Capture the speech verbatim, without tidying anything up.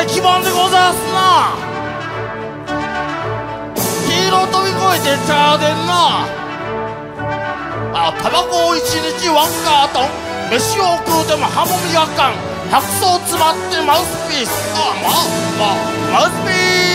い基盤でございますな。黄色飛び越えてちゃうでんな。あ、タバコを一日ワンカートン、飯を食うても歯も磨かん、白草詰まってマウスピース。あ、ま、ま、マウスピース